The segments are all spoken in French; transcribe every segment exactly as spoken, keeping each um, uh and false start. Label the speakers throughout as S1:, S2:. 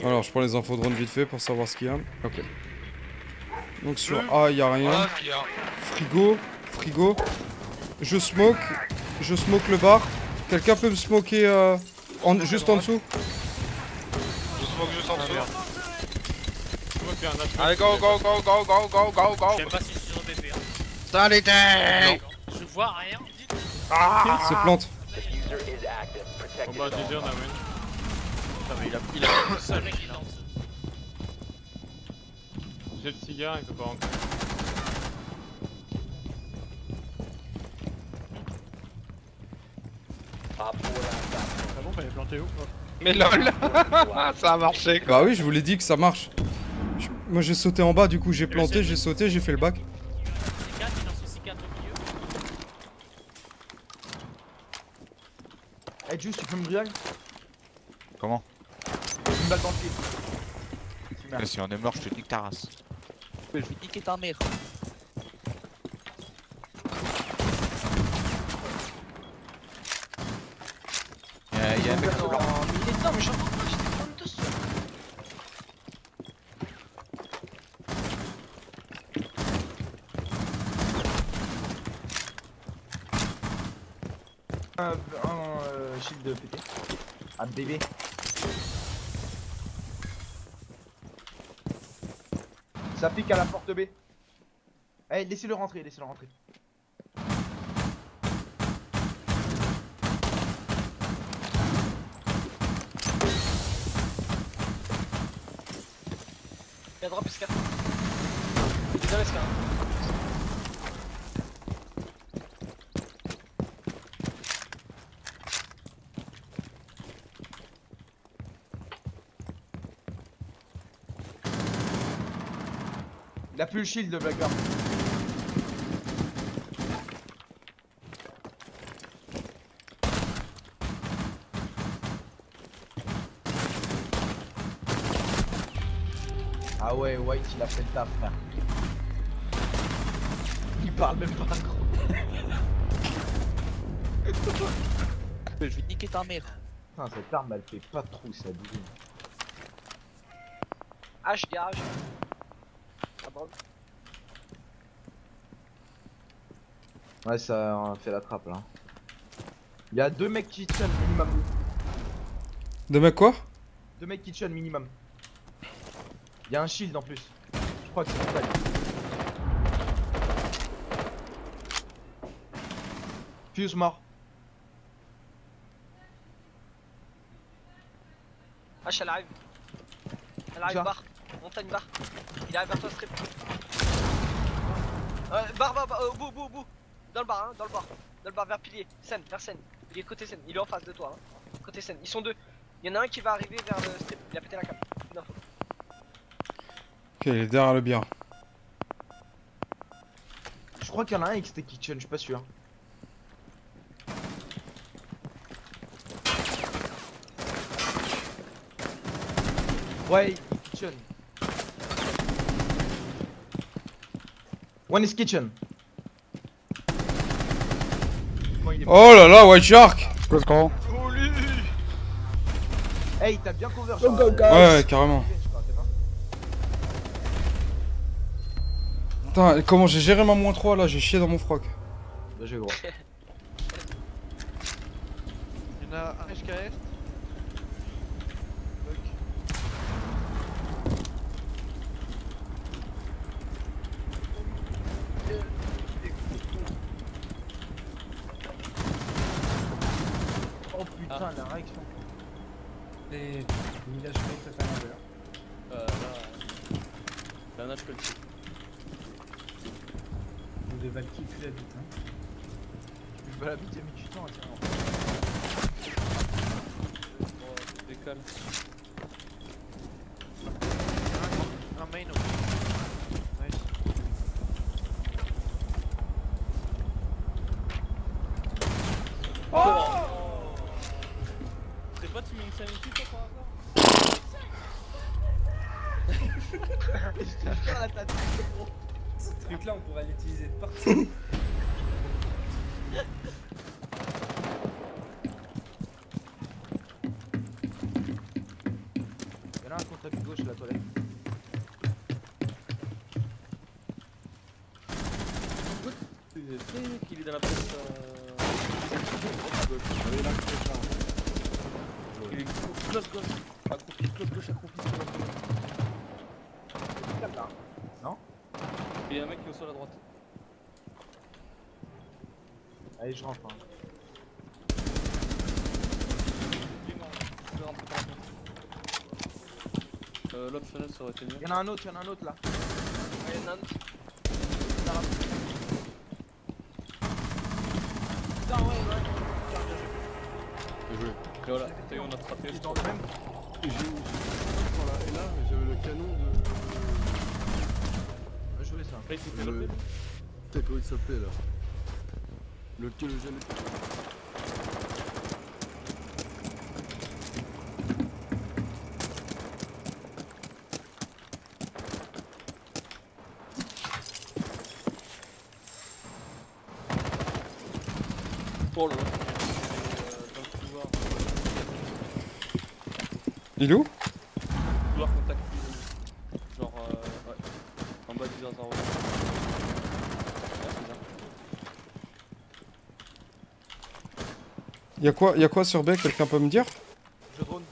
S1: Alors, je prends les infos drone vite fait pour savoir ce qu'il y a. Ok. Donc sur A, il y a rien. Frigo, frigo. Je smoke, je smoke le bar. Quelqu'un peut me smoker euh, en, juste en dessous?
S2: Je smoke juste en dessous.
S3: Allez, go, go, go, go, go, go, go, go.
S4: Je sais pas si je suis en B P. Hein.
S2: Salut, t'es.
S4: Je vois rien.
S2: Ah.
S1: C'est plante.
S5: Oh bah G G on a win.
S4: Putain mais il a, il a le seul mec qui est en dessous.
S5: J'ai le cigare, il peut pas rentrer.
S6: Ah bon, fallait planter où?
S2: Mais lol. Ça a marché quoi.
S1: Bah oui, je vous l'ai dit que ça marche. Je- moi j'ai sauté en bas, du coup j'ai planté, j'ai sauté, j'ai fait le bac.
S4: C quatre, il lance aussi quatre au milieu.
S7: Eh, Juice, tu peux me briller?
S8: Comment?
S7: Une balle dans le pied.
S8: Mais si on est mort, je te nique ta race.
S9: Je vais niquer ta mère.
S8: Y'a y a un mec
S7: dans...
S8: blanc.
S7: Mais il est dedans, mais j'entends pas, j'étais prendre dessus. Un, un euh, shield de pété. Un bébé. Ça pique à la porte B. Eh, laissez-le rentrer, laissez-le rentrer.
S10: Il y a drop S quatre. Il est dans l'S quatre.
S7: Il a plus le shield de Blackguard. Ah ouais, White il a fait le taf, frère. Il parle même pas gros.
S9: Je vais niquer ta mère.
S7: Putain, cette arme elle fait pas de trou, ça bouge.
S10: H, garage. Ah bon.
S7: Ouais, ça a fait la trappe là. Il y a deux mecs kitchen minimum.
S1: De mec quoi?
S7: Deux mecs kitchen minimum. Il y a un shield en plus. Je crois que c'est total. Fuse mort.
S10: H, elle arrive. Elle arrive
S7: Ça.
S10: bar. Montagne bar. Il arrive vers toi, strip. Euh, bar, bar, bar, euh, au bout, au bout, au bout. Dans le bar, hein, dans le bar. Dans le bar vers pilier. Scène, vers scène. Il est côté scène. Il est en face de toi. Hein. Côté scène. Ils sont deux. Il y en a un qui va arriver vers le strip. Il a pété la cape. Une info.
S1: Ok, il est derrière le bien.
S7: Je crois qu'il y en a un qui était kitchen, je suis pas sûr. Ouais, il est kitchen. One is kitchen. Bon, il est mort.
S1: Oh là là, White Shark!
S2: Let's go.
S7: Hey, t'as bien cover.
S6: Go, go, go.
S1: Ouais, carrément. Putain, comment j'ai géré ma moins trois là? J'ai chié dans mon froc.
S7: Bah, j'ai gros.
S3: Il y en a un H K S.
S7: Oh putain, la réaction.
S6: Et il a joué très pas l'envers.
S4: Euh là. Là, là, je peux le tuer.
S6: Ou des Valky plus la bite, hein.
S7: Je vais la bite, il a mis du temps à tirer.
S4: Bon, je décolle.
S3: Un main aussi. Nice.
S4: Oh c'est pas tu mets une sanity toi par hasard?
S6: Ce truc là on pourrait l'utiliser de partout.
S7: Y'en Y'en a un contre tapis gauche, la toilette.
S4: C'est qu'il est dans la pièce. Il est close gauche. Accroupi, close gauche, accroupi.
S7: Non.
S4: Il y a un mec qui est au sol à droite.
S7: Allez, je rentre. Hein.
S4: Il est mort. Je vais rentrer par la fenêtre. Euh, l'autre fenêtre ça aurait été mieux.
S7: Y'en a un autre, y'en a un autre là.
S10: Ouais, y'en a un autre.
S7: Putain, ouais, ouais.
S5: Bien joué.
S4: Et voilà, t'as eu, on a attrapé.
S7: Il est dans le même.
S5: Et j'ai voilà, et là j'avais le canon de.
S7: On va jouer ça.
S4: Après, il s'est fait
S5: Le...
S4: loper.
S5: T'as comment il s'appelait là? Le que le jeune.
S4: Oh là là. Dans le couloir.
S1: Il est où?
S4: Couloir contact. Genre, euh, ouais. En bas du zéro zéro.
S1: Y'a quoi, y'a quoi sur B? Quelqu'un peut me dire?
S7: Je drone.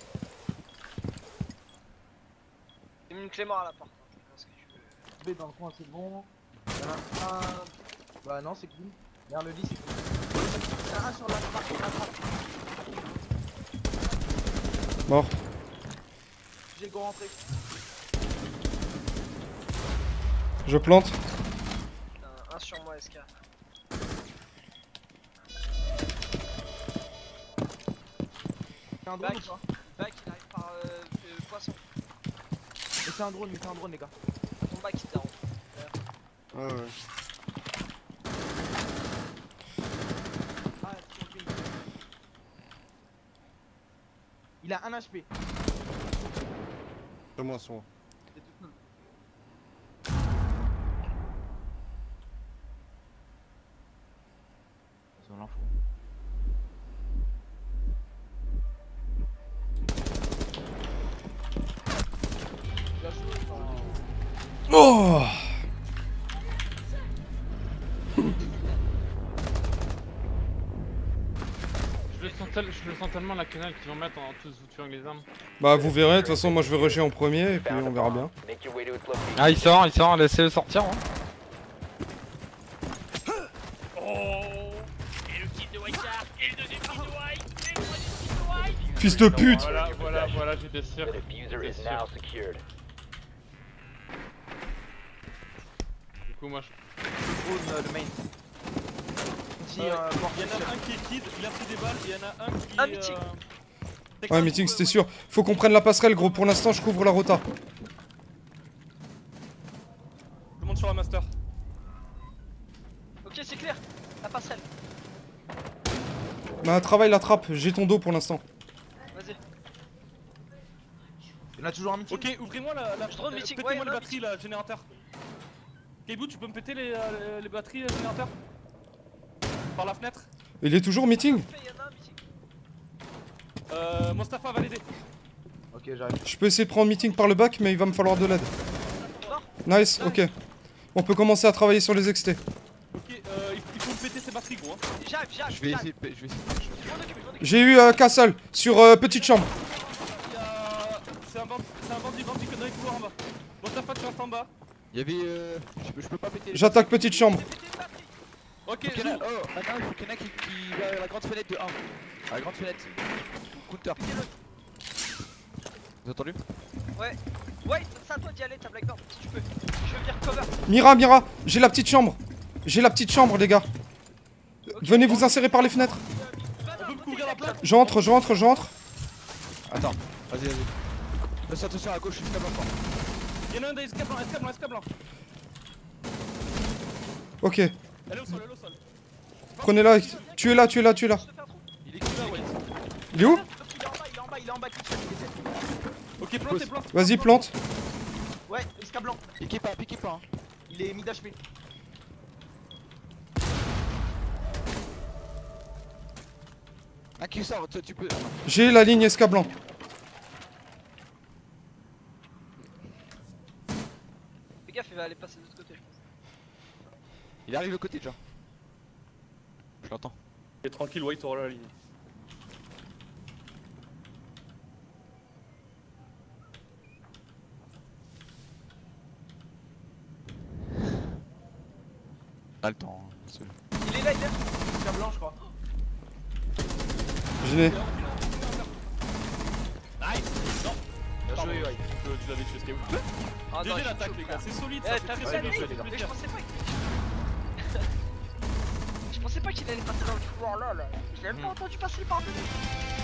S10: J'ai mis une clé mort à la porte. hein, je sais pas ce que tu veux.
S7: B dans le coin, c'est bon. Y'en a un. Bah non, c'est clean. Regarde le lit, c'est clean. Y'en a un sur la trappe, sur la trappe.
S1: Mort.
S7: J'ai go rentré.
S1: Je plante.
S10: Un, un sur moi, S K.
S7: Y'a un drone
S10: Back.
S7: ou pas?
S10: Back, il arrive par euh, euh, poisson.
S7: Mettez un drone, mettez un drone, les gars.
S10: Ton back, il t'arrange.
S5: Ah ouais.
S7: Ah, c'est sur le pays. Il a un H P.
S5: C'est moi son.
S7: C'est tout seul. Ils ont l'info.
S1: Oh!
S5: Je le sens, tel... je le sens tellement la canal qu'ils vont mettre en tous vous tuant avec les armes.
S1: Bah vous verrez, de toute façon moi je vais rusher en premier et puis on verra bien.
S2: Ah, il sort, il sort, laissez-le sortir. Hein.
S1: Fils de pute!
S5: Voilà, voilà, voilà, j'ai des cirques. Des cirques. Du coup, moi je.
S7: Drone, euh, le main. Petit,
S4: Euh,
S7: euh, mort.
S4: Il y en a un qui est kid, il a pris des balles, et il y en a un qui
S10: Un
S4: est.
S10: meeting.
S4: euh,
S1: Ouais, meeting c'était sûr. Faut qu'on prenne la passerelle gros, pour l'instant je couvre la rota.
S4: Je monte sur la master.
S10: Ok, c'est clair. La passerelle.
S1: Bah travaille la trappe, j'ai ton dos pour l'instant.
S10: Vas-y.
S7: Il y en a toujours un meeting.
S4: Ok, ouvrez-moi la. la
S10: Je drone
S4: euh,
S10: meeting,
S4: pétez-moi
S10: ouais,
S4: les
S10: non,
S4: batteries là, générateur. Kaibou, tu peux me péter les, euh, les batteries, euh, générateur? Par la fenêtre?
S1: Il est toujours meeting?
S10: Il y en a un meeting.
S4: Euh. Mostafa, validé.
S7: Ok, j'arrive.
S1: Je peux essayer de prendre meeting par le bac mais il va me falloir de l'aide. Nice, ok. On peut commencer à travailler sur les X T.
S4: Ok, euh, il il faut me péter ces batteries, gros. Hein.
S10: J'arrive, j'arrive.
S8: Je vais
S10: j'arrive.
S8: essayer, de- je vais essayer.
S10: Je m'en occupe, je m'en occupe.
S1: J'ai eu euh, Castle sur euh, petite chambre.
S4: Il y a. C'est un bandit, c'est un bandit, bandit que dans les couloirs en bas. Mostafa, tu restes en bas.
S8: Il y avait. Euh, je, peux, je peux pas péter. les-
S1: J'attaque petite chambre.
S4: Ok,
S8: Faut qu'il y en a-
S4: joue.
S8: Oh, maintenant il faut qu'il y en a qui, qui va à la grande fenêtre de un. À la grande fenêtre. Counter. Vous avez entendu?
S10: Ouais, c'est à toi d'y aller, t'as Blackbird, si tu peux. Je veux venir cover.
S1: Mira, Mira, j'ai la petite chambre. J'ai la petite chambre les gars. Venez vous insérer par les fenêtres.
S4: On peut me couvrir la place?
S1: J'entre, j'entre, j'entre.
S8: Attends, vas-y, vas-y. Attention, attention à gauche, jusqu'à maintenant.
S4: Il y en a un des escapes blanc, escape blanc, escape blanc.
S1: Ok,
S4: Elle est au sol, elle est au sol.
S1: prenez-la. Tu es là, tu es là, tu es là.
S4: Il est qui là, White?
S1: Il est où?
S7: Il est en bas, il est en bas, il est en bas, kitchen, il est
S4: Ok, plante et plante.
S1: Vas-y, plante.
S7: Ouais, esca blanc.
S8: Piquez pas, piquez pas. Hein.
S7: Il est mid H P.
S8: Ah, qui sort, toi, tu peux.
S1: J'ai la ligne esca blanc.
S10: gaffe, il va aller passer de l'autre côté, je pense.
S8: Il arrive de côté déjà. Je l'entends.
S4: Et tranquille, ouais, il t'aura la ligne.
S8: Pas le temps. Hein, seul.
S10: Il est là, il est là.
S7: C'est un blanc, je crois.
S1: Gêné.
S4: Nice. Non. Bien joué, ouais. Tu tu l'avais tué, c'était ouf.
S10: Ah non,
S4: G G
S10: je
S4: l'attaque,
S10: suis
S4: les
S10: chaud,
S4: gars,
S10: frère.
S4: c'est solide,
S10: Eh,
S4: ça,
S10: t'as
S4: c'est
S10: vu
S4: très
S10: ça,
S4: solide,
S10: mec?
S4: les gars.
S10: Mais je pensais pas qu'il... Je pensais pas qu'il allait passer dans le... Oh là là. Je l'ai même pas entendu passer par-dessus.